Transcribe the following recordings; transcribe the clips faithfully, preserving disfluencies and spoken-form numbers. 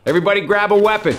Everybody grab a weapon.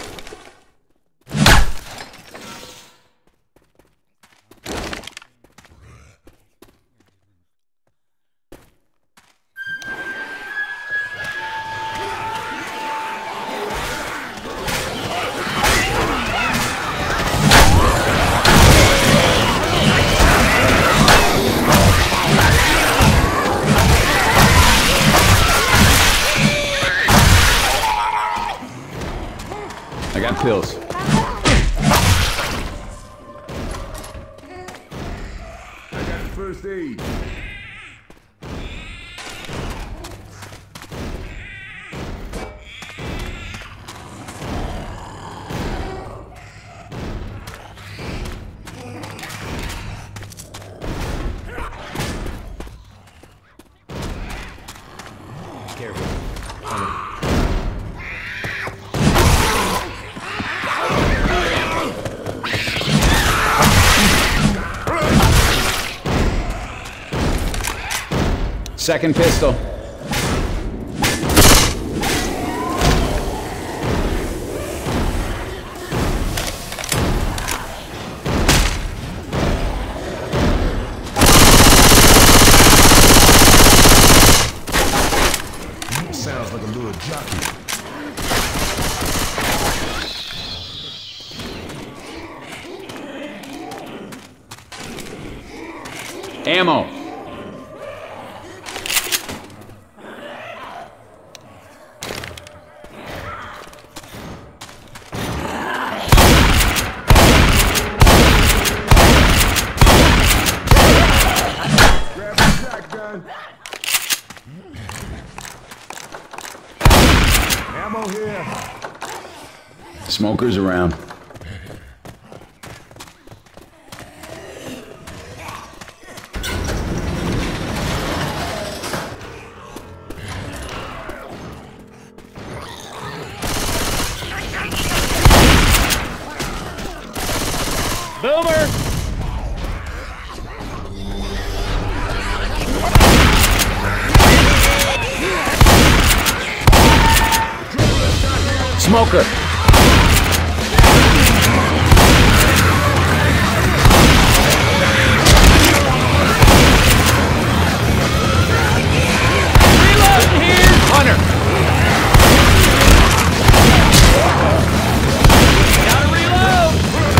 I got pills. I got first aid. Careful. Second pistol. Sounds like a little jockey. Ammo. Ammo here. Smokers around. Boomer! Smoker. Reloading here! Hunter. Gotta reload!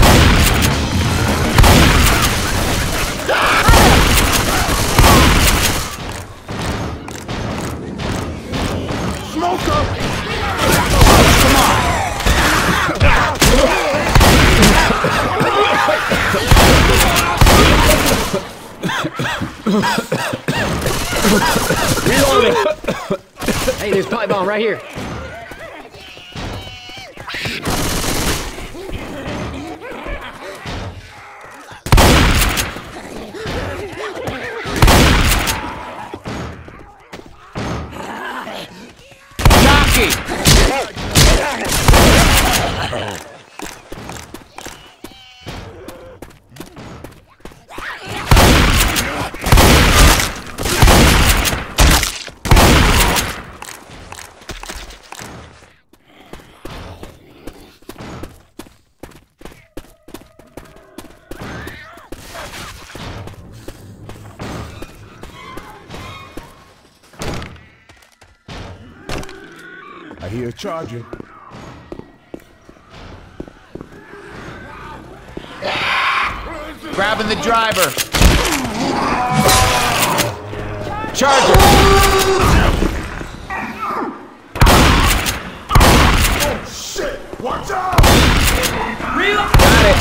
Smoker! Reloading! Hey, there's pipe bomb right here. Jockey. I hear a charger. Grabbing the driver. Charger. Oh shit! Watch out! Reload. Got it.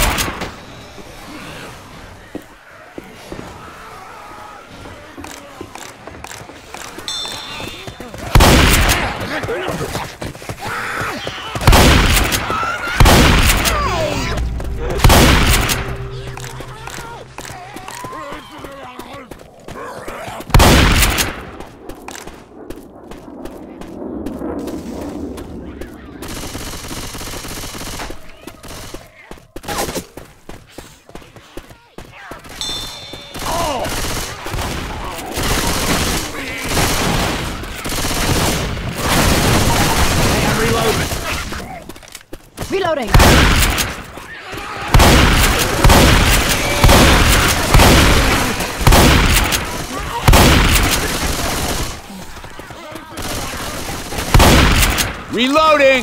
Reloading!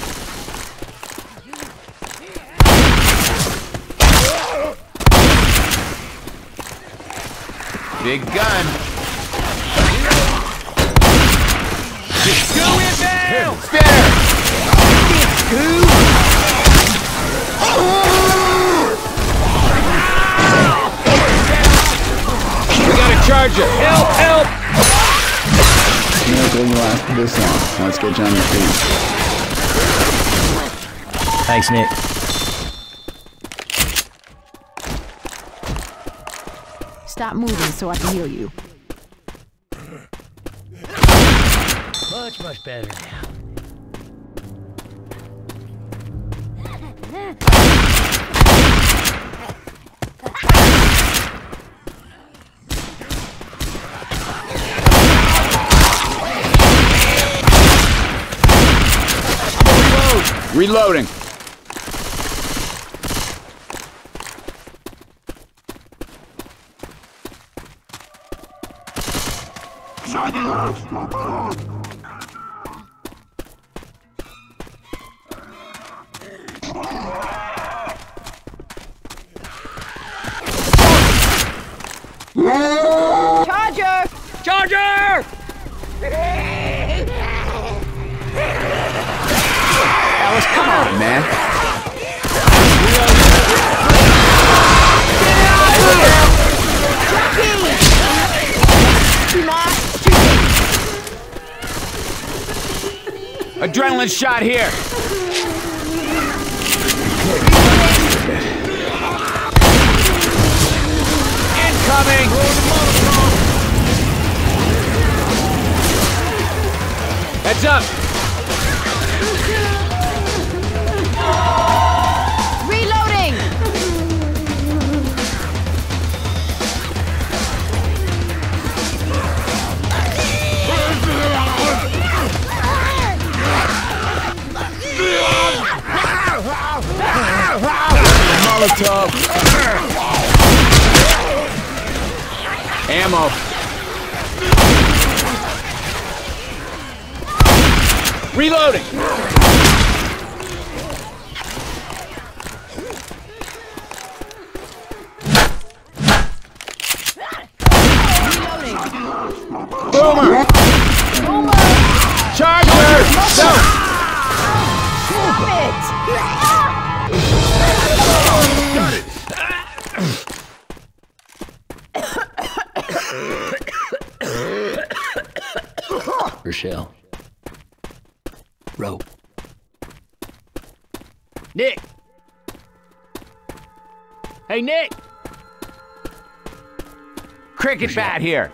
Big gun. Screw it down! Spinner! We got a charger! Help! Help! Miracle you last this long. Let's get you on your feet. Thanks, Nick. Stop moving so I can heal you. Much, much better now. Reloading. Charger! Charger! Alice, come on, man. Adrenaline shot here. Incoming. Heads up. Reloading! Molotov. Ammo. Reloading. Boomer. Boomer! Charger. Go. Stop it! Rochelle. Rope. Nick! Hey, Nick! Cricket bat here.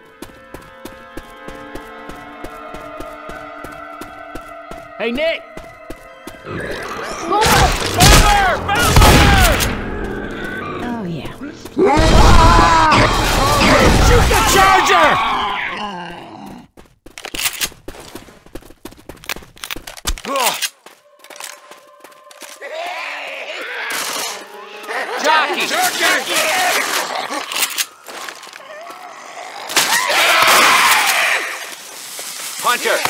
Hey, Nick! Oh, yeah. Shoot the charger! Jockey! Hunter!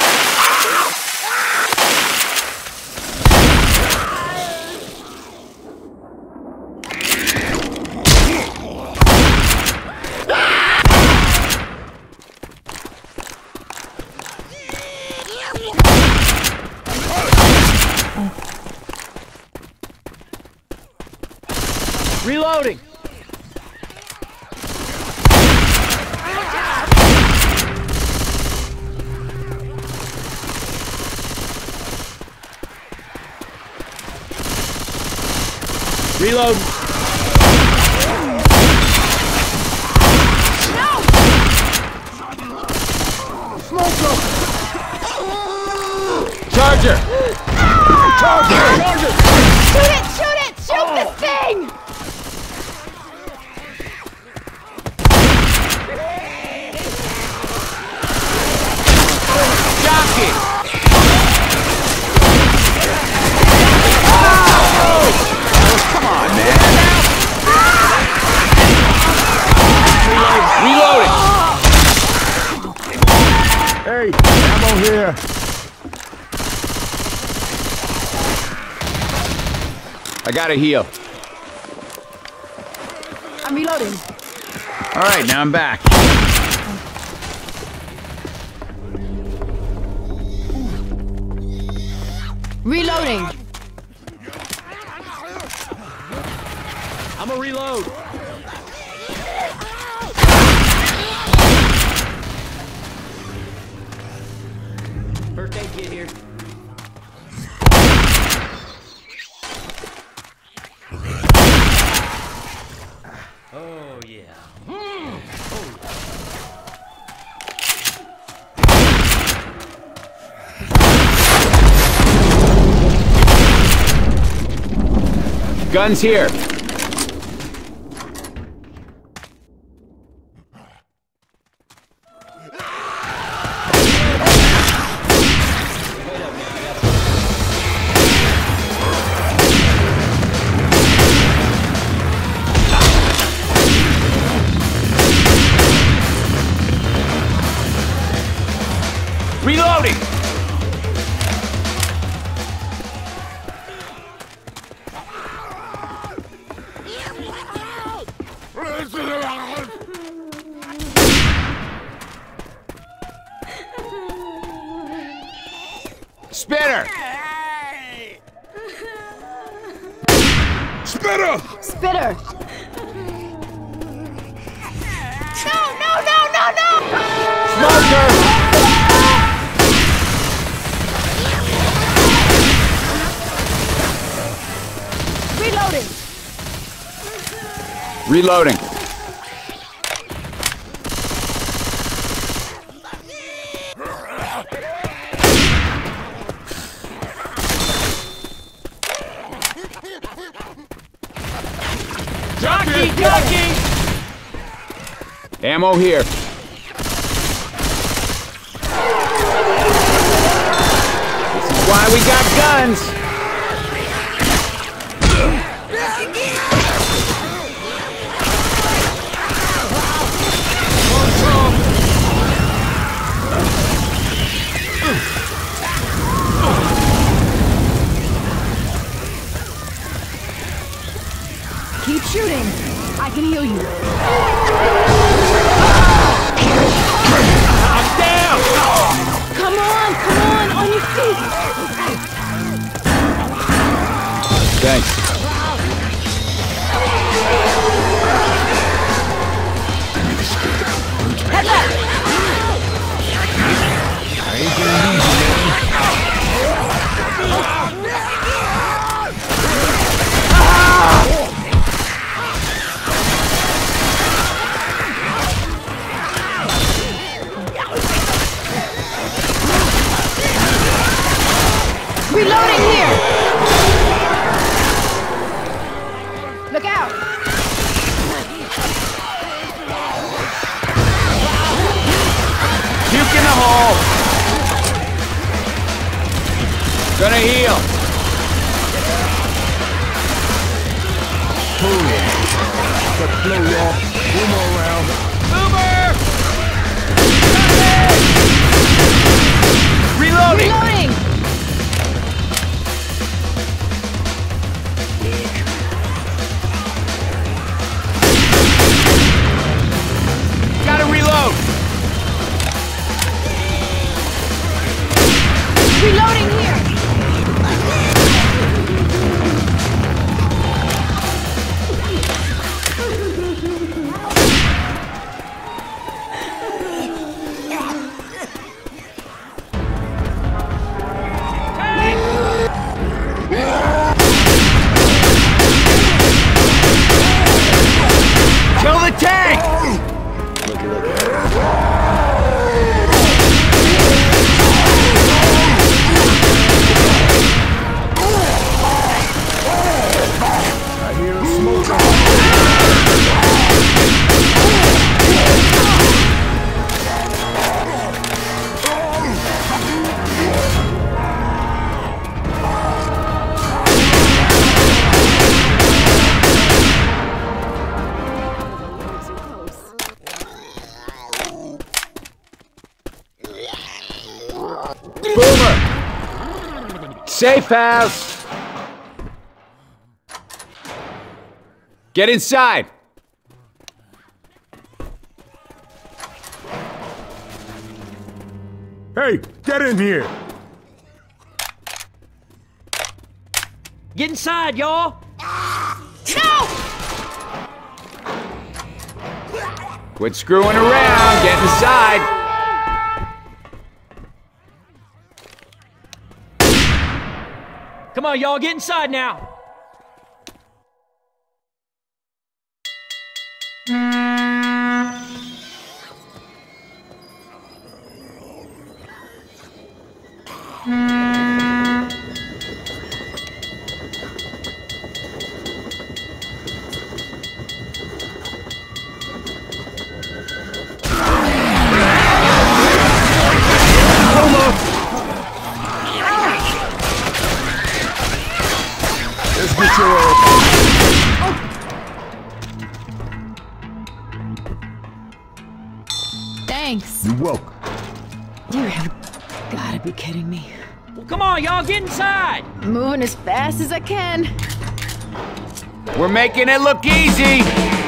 Reloading! Reload! Charger! Charger! Shoot it! Shoot it! Shoot this thing! Jockey! Come on, man. Reloading! Hey, ammo here. I gotta heal. I'm reloading. All right, now I'm back. Reloading. I'm a reload. First aid kit here. Oh yeah. Mm. Oh. Guns here. Reloading! Spitter! Spitter! Spitter. No, no, no, no, no! Smoker! Reloading. Reloading. Jockey, jockey. Ammo here. This is why we got guns. Keep shooting. I can heal you. I'm down. Come on, come on, on your feet. Thanks. Head left. Reloading here. Look out. Puke in the hole. Gonna heal. Let's blow y'all. One more round. Boomer! Reloading. Reloading. Gotta reload. Reloading here. Kill the tank. Looky, looky. I hear smoke. Boomer. Safe house. Get inside! Hey, get in here! Get inside, y'all! No! Quit screwing around, get inside! Come on, y'all, get inside now! Let's get your ass. Thanks. You're welcome. You have gotta be kidding me. Well, come on, y'all, get inside! Moving as fast as I can. We're making it look easy!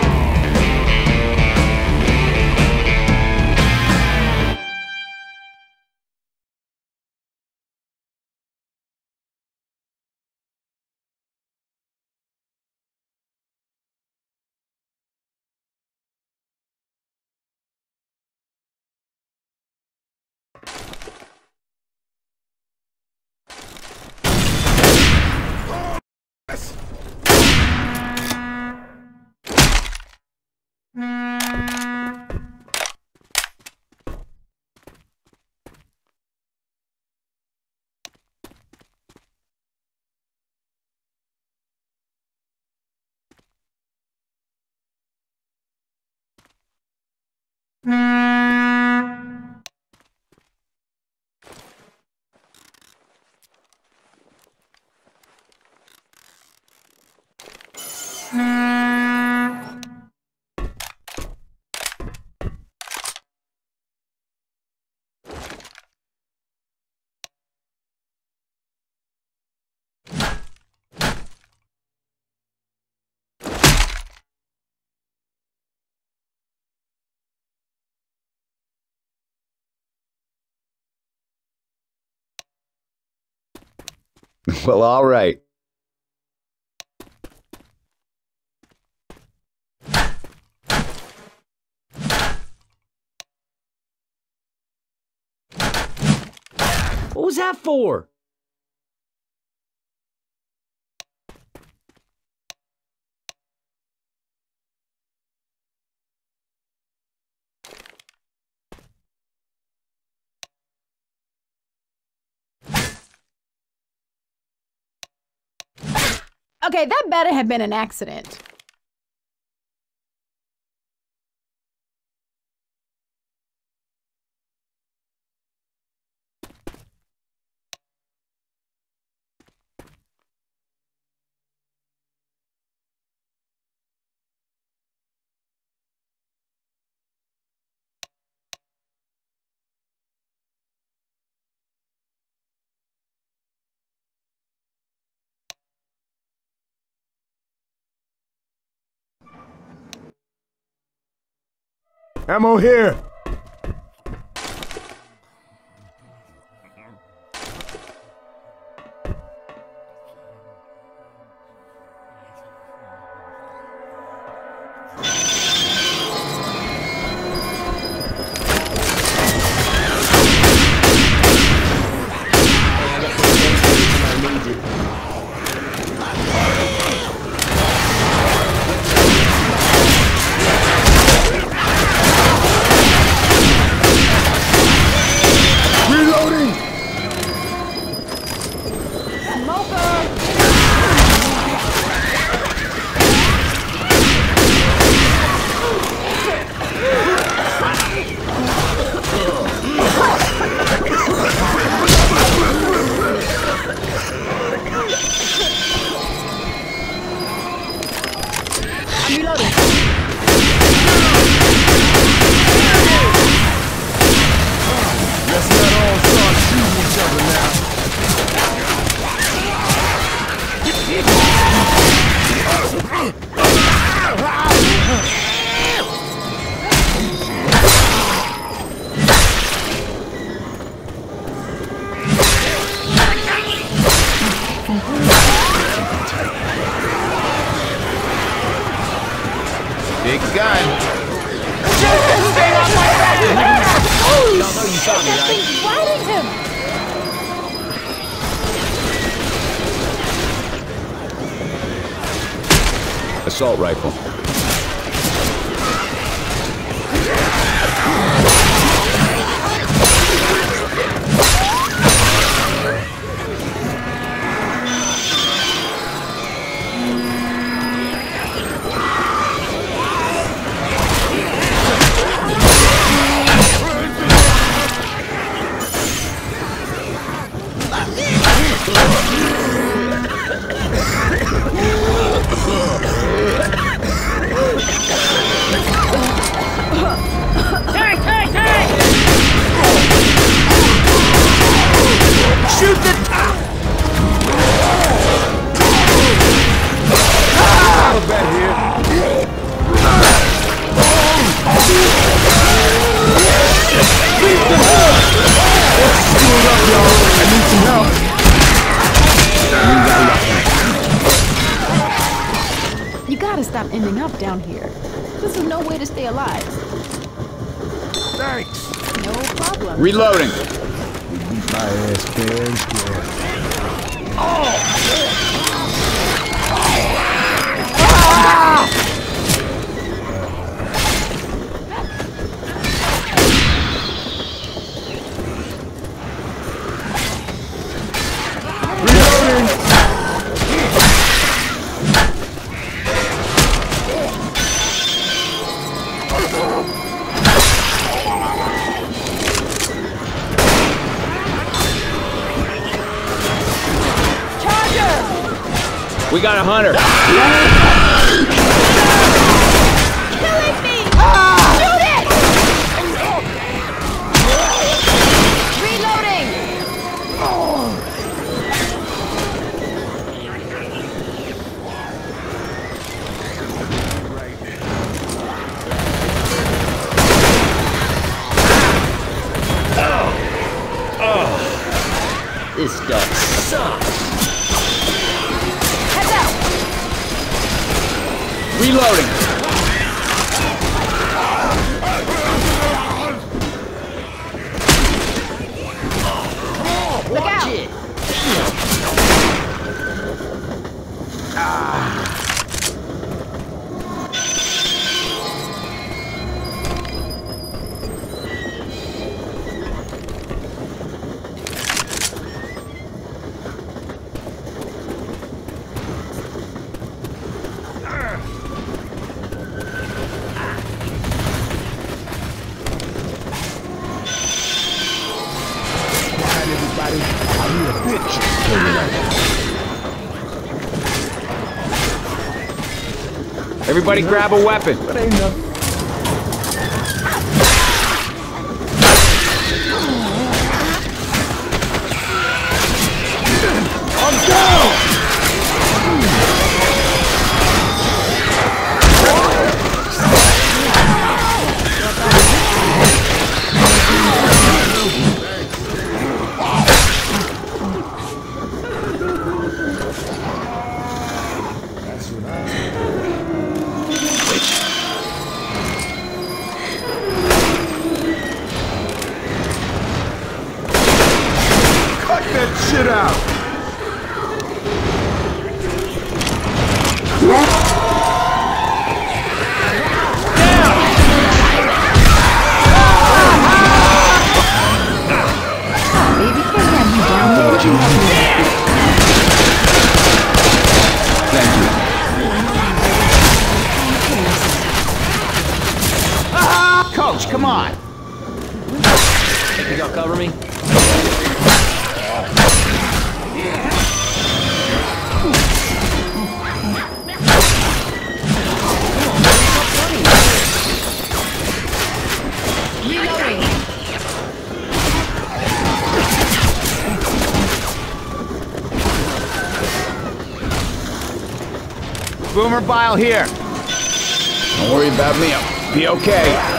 Well, all right. What was that for? Okay, that better have been an accident. Ammo here! Big gun. Shoot this thing on my back! Holy Y'all know you shit, shot me, that right? thing's riding him! Assault rifle. Tank, tank, tank! Shoot the... Not bad here. Screwed up, y'all. I need some help. You gotta stop ending up down here. This is no way to stay alive. Thanks. No problem. Reloading. Beat my ass, Karen. We got a hunter. Killing me! Shoot it! Reloading! This stuff sucks. Heads out! Reloading. Look out! Shit. Everybody, I need a bitch. Everybody grab a weapon. But ain't nothing. I'm down! Cut that shit out! Baby, can't have you down there. What you want me to do? Thank you. Ah, Coach, come on. Think y'all cover me? Reloading! Boomer Bile here. Don't worry about me. I'll be okay.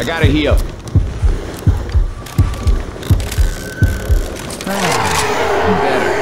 I gotta heal. Better.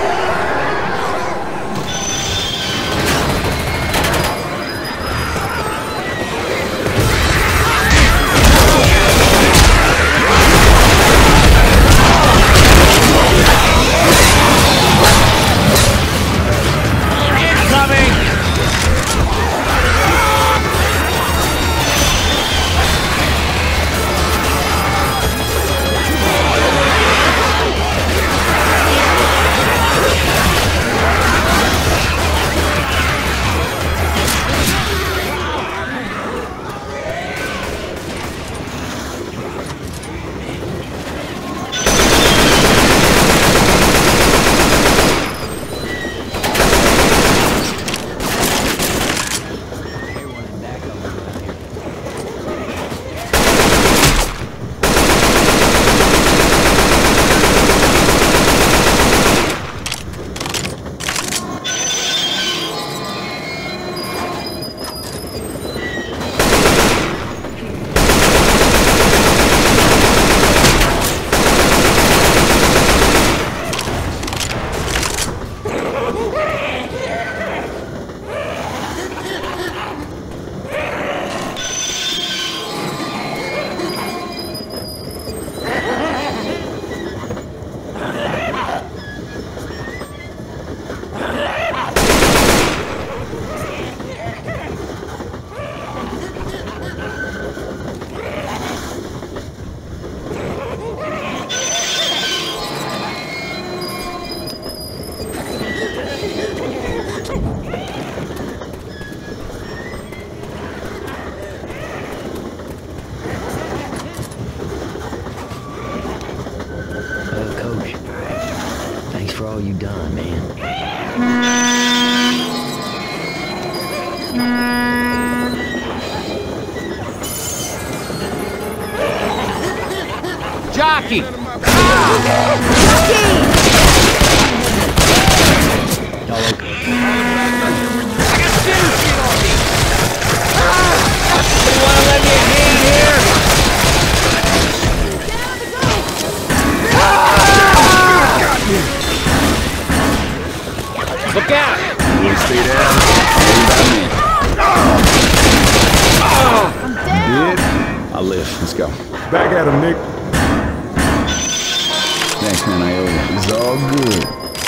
all you done, man. Jockey! Look out! You stay down. Did? I'll live. Let's go. Back at him, Nick. Thanks, man. I owe you. It's all good.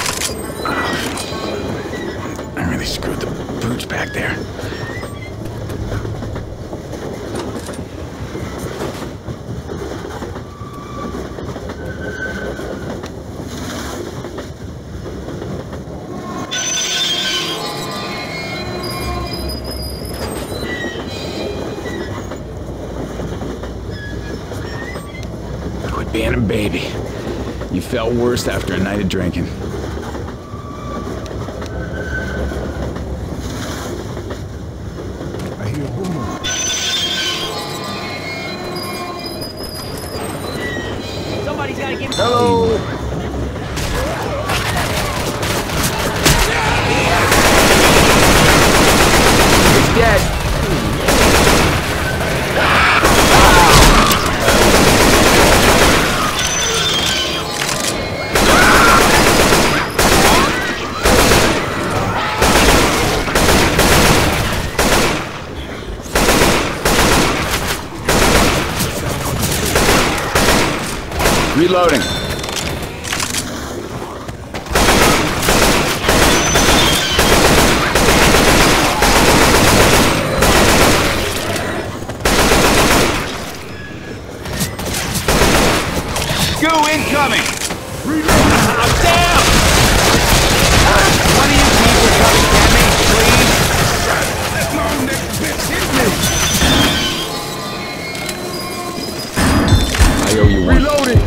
I really screwed the pooch back there. Quit being a baby. You felt worse after a night of drinking. I hear a boomer. Somebody's gotta get Hello. He's dead. Reloading. Goo incoming! I'm down! One of you people come and get me, please? That long neck bitch hit me. I owe you one. Reloading.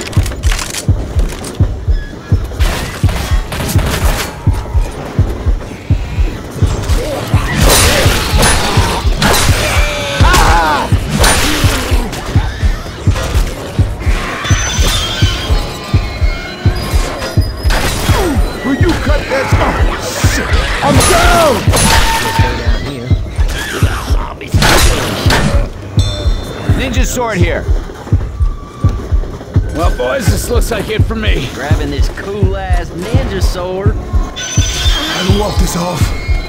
Will you cut that? Oh, shit. I'm down! down here. Ninjas ninja sword here. Well, boys, this looks like it for me. Grabbing this cool-ass ninja sword. How to walk this off?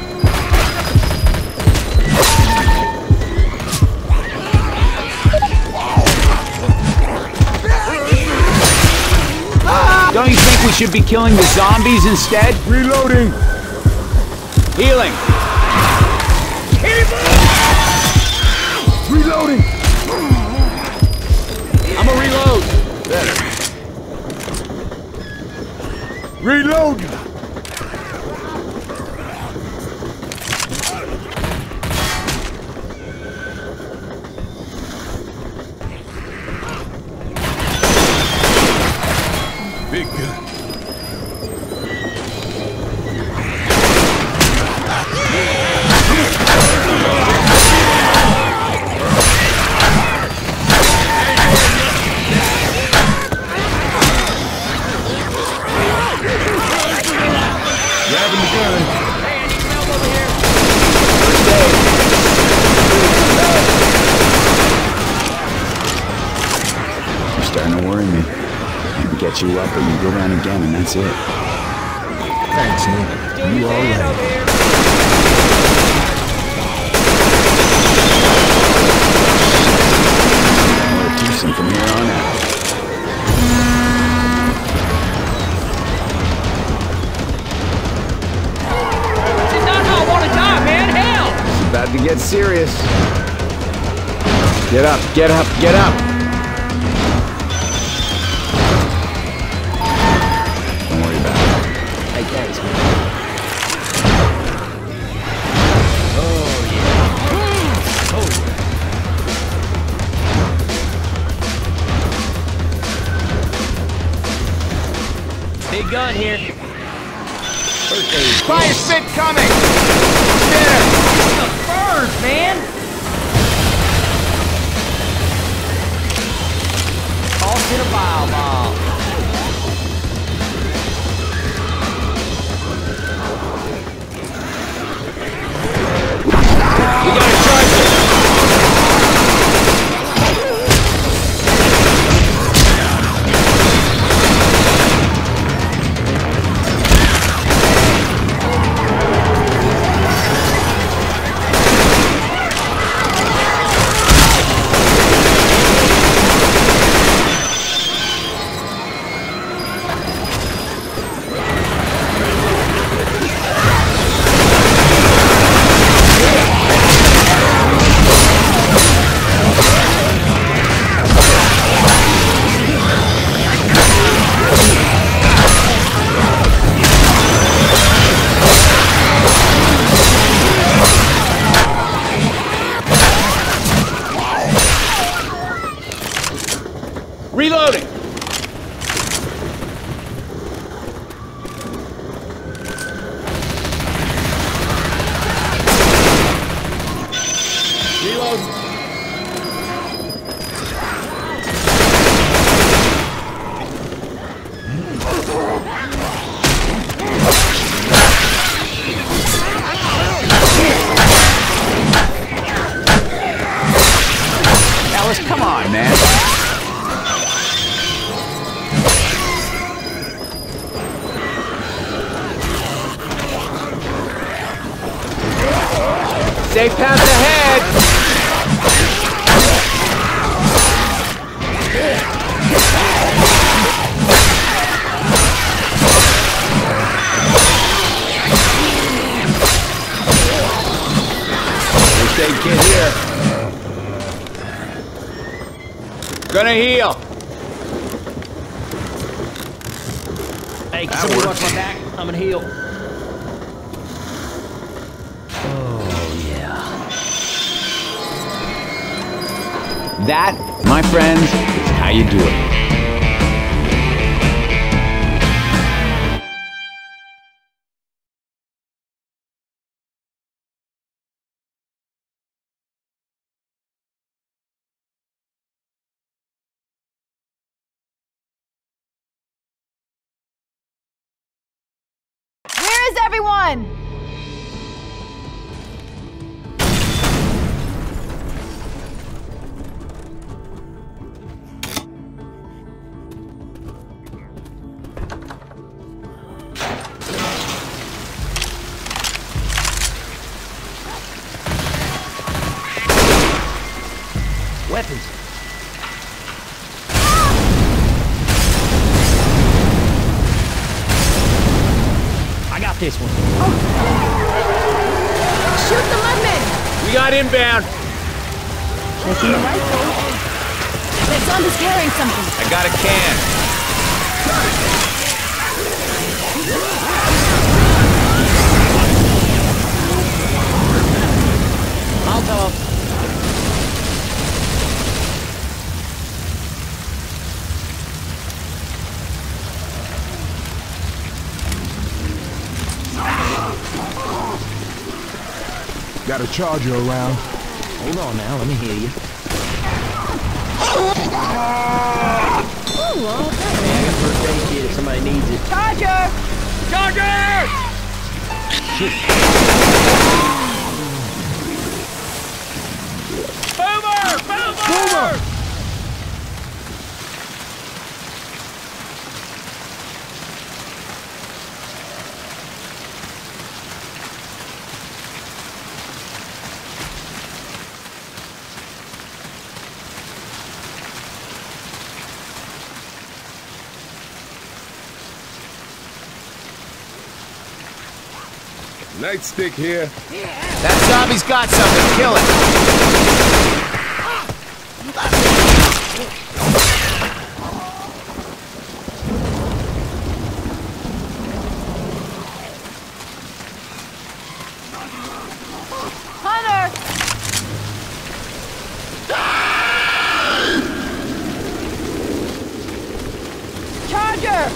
Don't you think we should be killing the zombies instead? Reloading! Healing! Reloading! I'm a reload! Better. Reload! Big gun. Grabbing the gun. Hey, I need some help over here. You're starting to worry me. I can get you up, but you go down again, and that's it. Thanks, Nick. Do You your all thing right. over here. More twosome from here on out. This is not how I want to die, man. Hell! It's about to get serious. Get up, get up, get up! Don't worry about it. Hey, thanks, man. Oh, yeah. Oh, yeah. Big gun here. First aid. Fire spit coming! There! The birds, man! Tossed in a bile bomb. We gotta charge it! Reloading! Reload! Alice, come on, man. Safe path ahead! First aid kit here. Gonna heal. Hey, can That somebody works. watch my back? I'm gonna heal. Oh, yeah. That, my friends, is how you do it. Where is everyone? Weapons. I got this one. Shoot the mudmen! We got inbound. Taking the rifle. That zombie's carrying something. I got a can. Molotov. Got a charger around. Hold on now, let me hear you. Ooh, well, Hey, I got first aid kit if somebody needs it. Charger! Charger! Shit. Boomer! Boomer! Boomer! Nightstick here. That zombie's got something. Kill it. Hunter! Charger!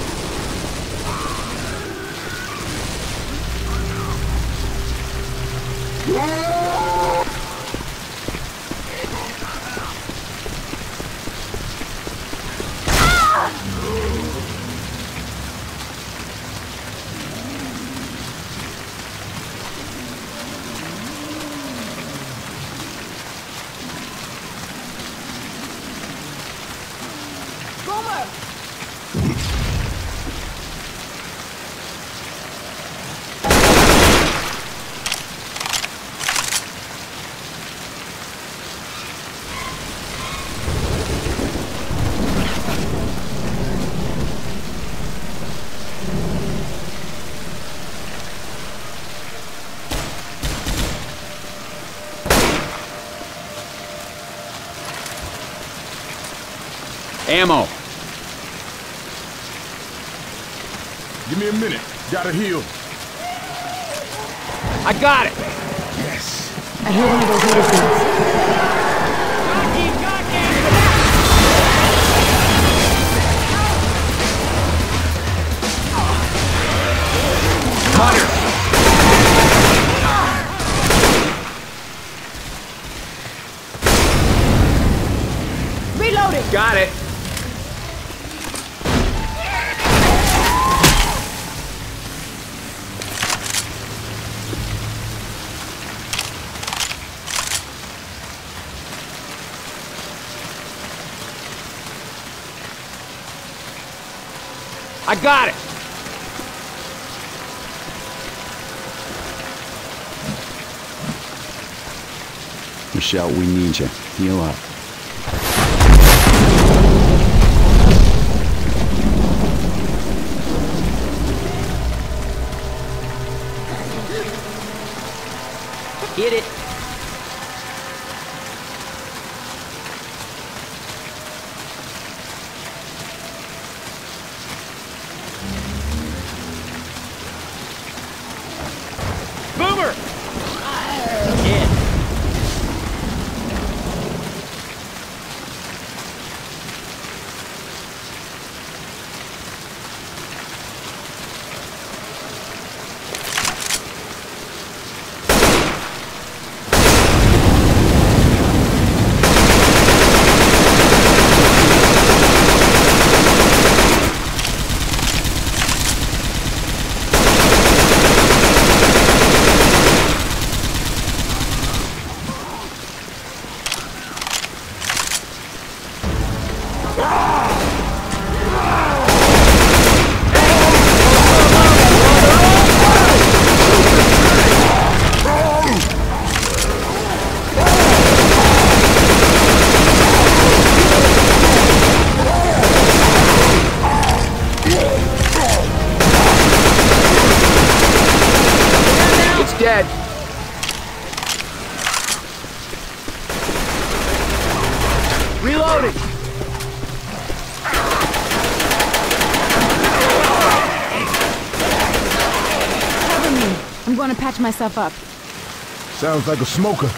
Boomer! Ammo. Give me a minute. Gotta heal. I got it. Yes. I hear one of those little things. Hunter. Reloading! Got it. I got it. Michelle, we need you. Heal up. Hit it. Boomer! Yeah. dead. Reloading! Cover me. I'm going to patch myself up. Sounds like a smoker.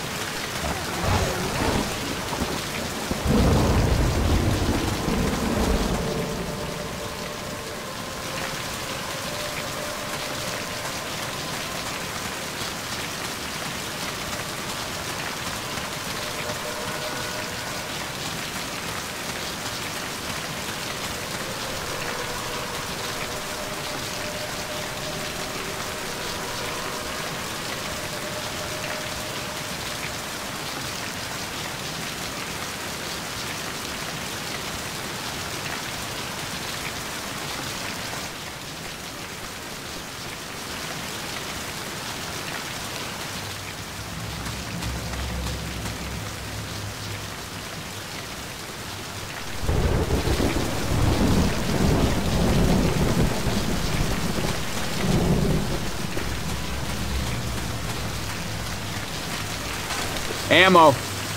Ammo.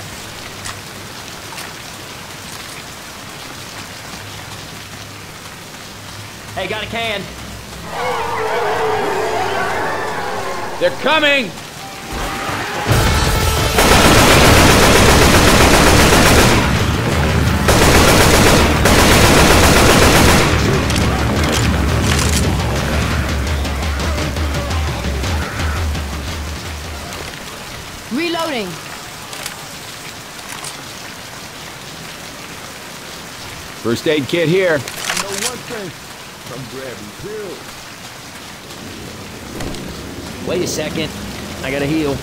Hey, got a can. They're coming! Reloading. First aid kit here. I know one thing. I'm grabbing pills. Wait a second. I gotta heal.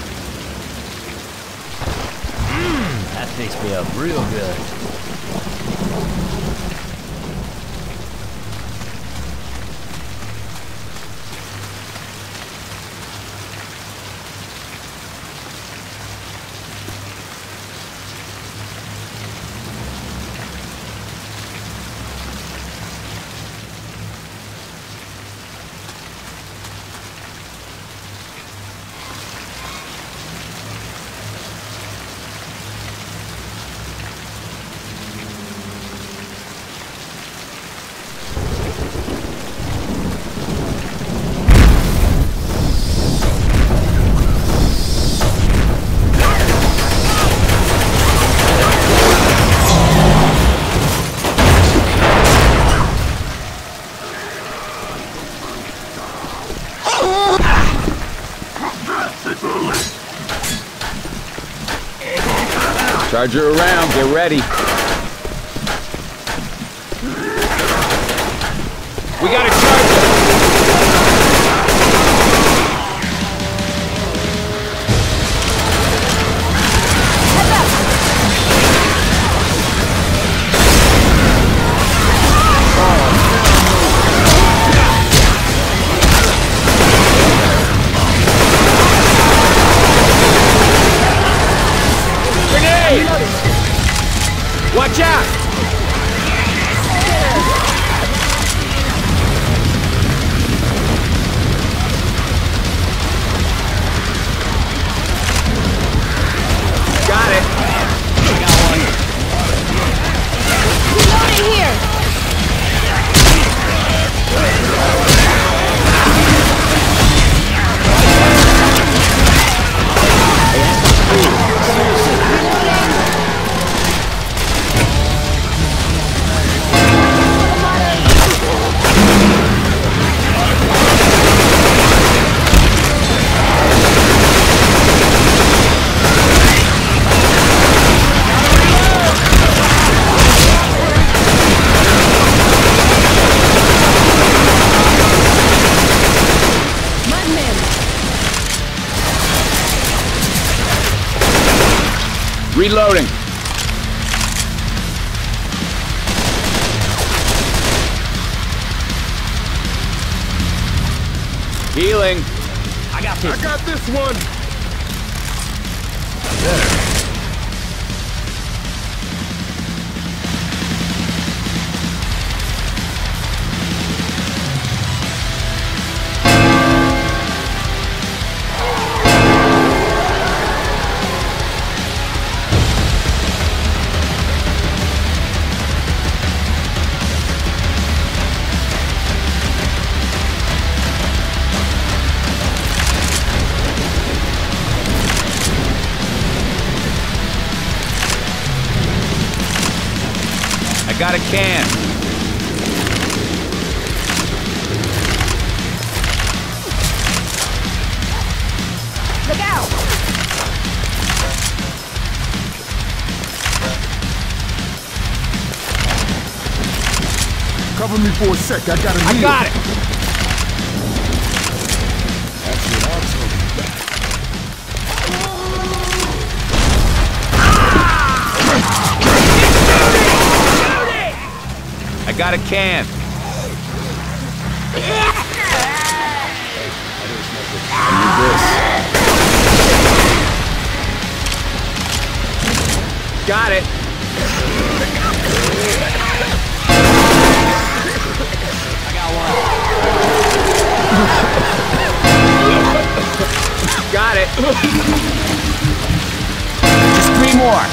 Mm, that fixed me up real good. Charger around, get ready. We got a charger! Watch out! Got it. Got one. Reloading here. Reloading. Healing. I got this. I got this one. got a can. Look out! Cover me for a sec. I got a I got it. That's what I'm talking about. I got a can. I need this. Got it. I got one. Got it. Just three more.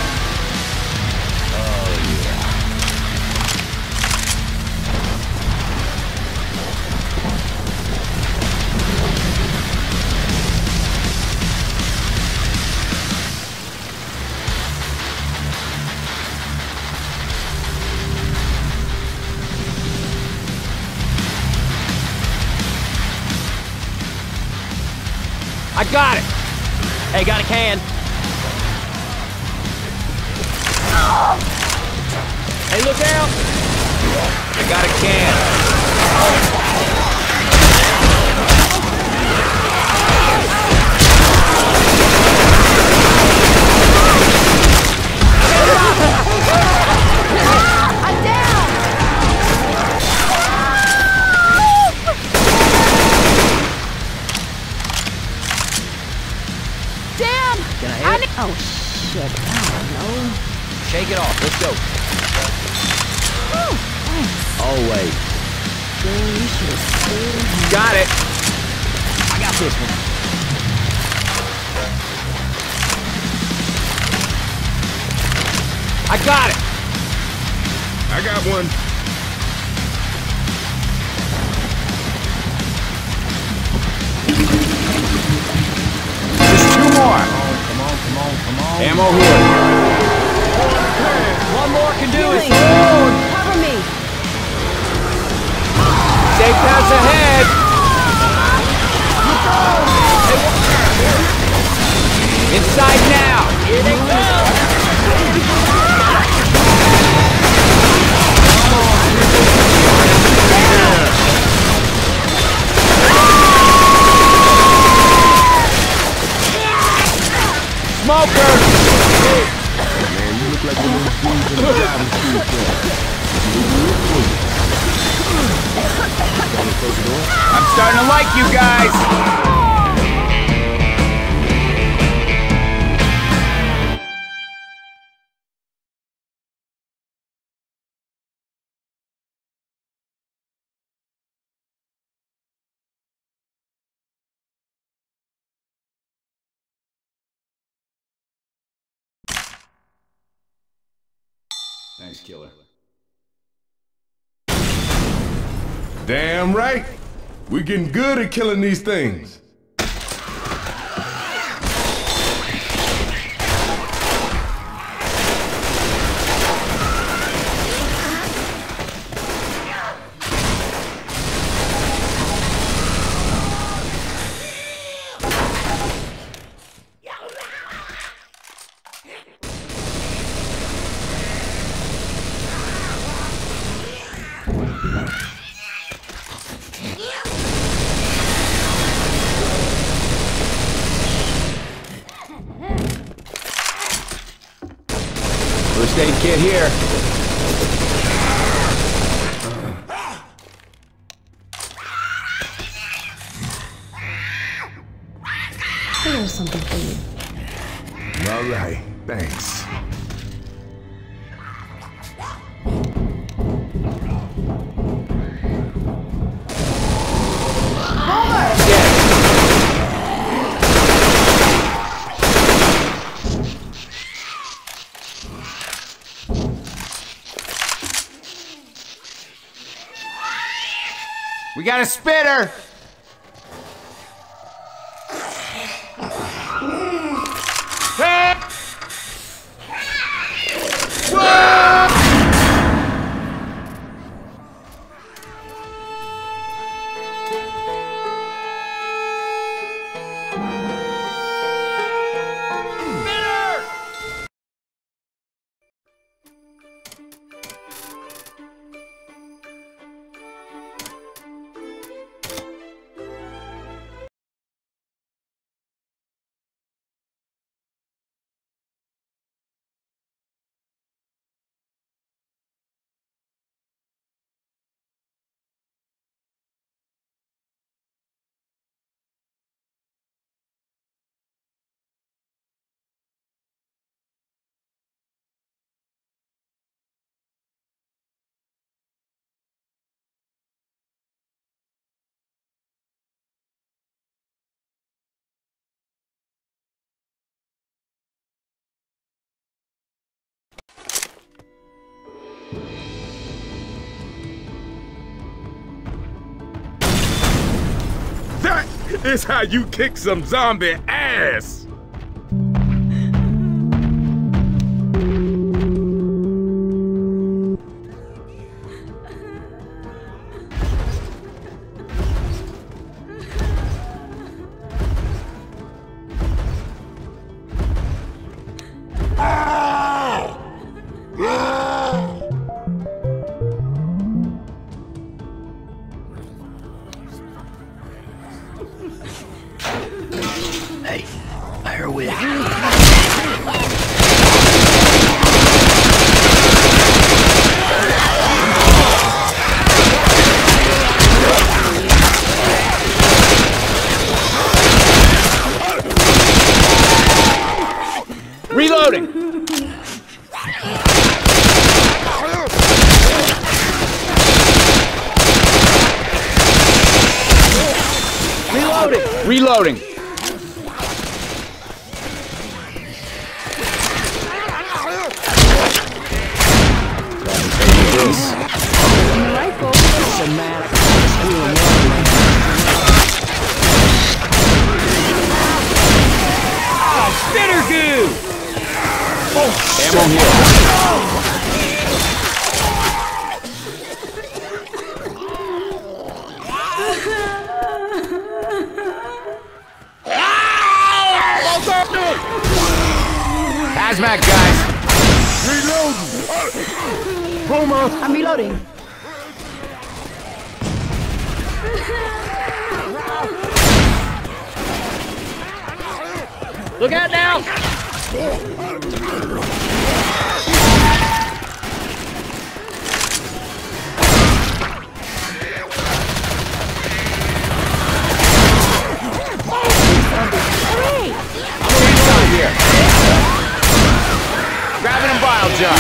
I got it! Hey, got a can. Hey, look out! I got a can. I'm down! Damn! Can I I hit? ne- oh shit! I don't know. Shake it off. Let's go. Oh, thanks. Always. Damn, you should have stayed. Got it. I got this one. I got it. I got one. Just two more. Come on, come on, come on. Ammo here. One more can do it. Healing. Cover me. Safe pass ahead. Inside now. Here they come. Smoker. Man, you look like one of those dudes in the driving school class. I'm starting to like you guys. Thanks, killer. Damn right. We're getting good at killing these things. First aid kit here. Here's something for you. All right, thanks. We got a spitter! Hey! Whoa! It's how you kick some zombie ass. Hey, I heard we. Reloading! Reloading! Reloading! Spitter goo! Ammo here. Hazmat guys. Reloading. Boomer. I'm reloading. Look out now! Here. Grabbing a bile jar.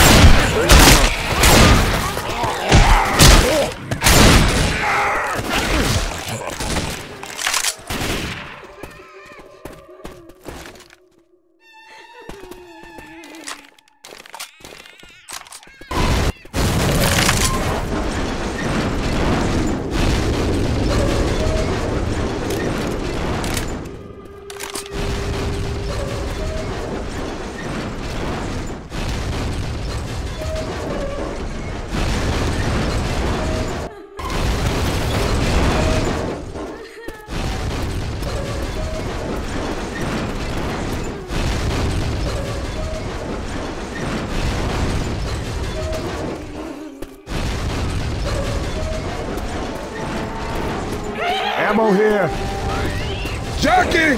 Ammo here. Jackie!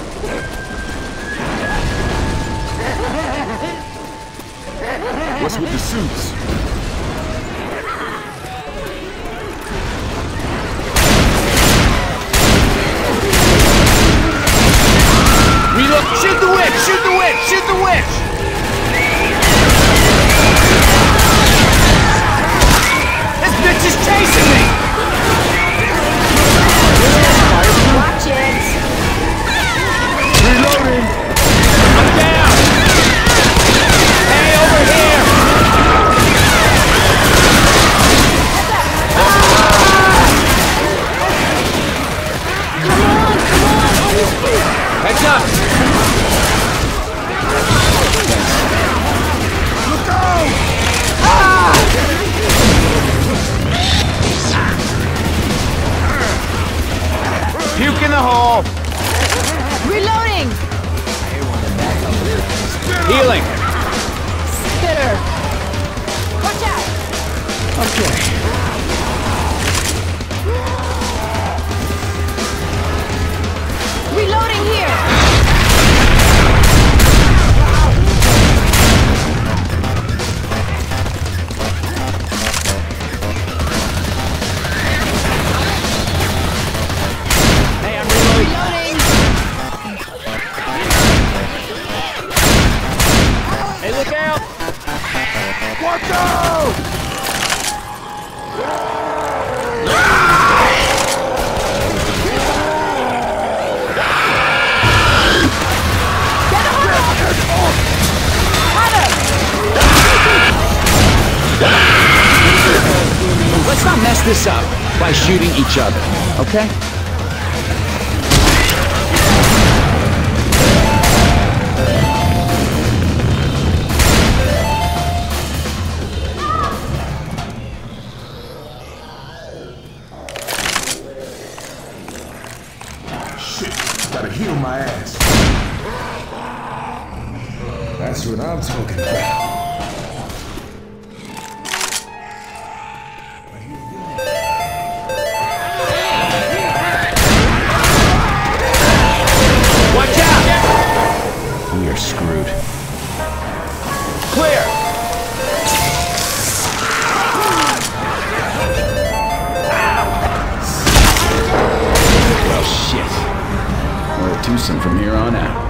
What's with the suits? Reload! Shoot the witch! Shoot the witch! Shoot the witch! This bitch is chasing me! Watch it. Reloading! I'm down! Hey, over here! Heads up! Look out! Ah! Puke in the hole! Reloading. Healing! Spitter. Watch out. Okay. Reloading here. Hey, I'm reloading. Reloading. Hey, look out! Watch out! Let's not mess this up by shooting each other, okay? That's what I'm talking about. Watch out! We are screwed. Clear! Well, shit. We're a twosome from here on out.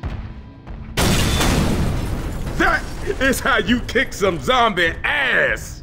That is how you kick some zombie ass!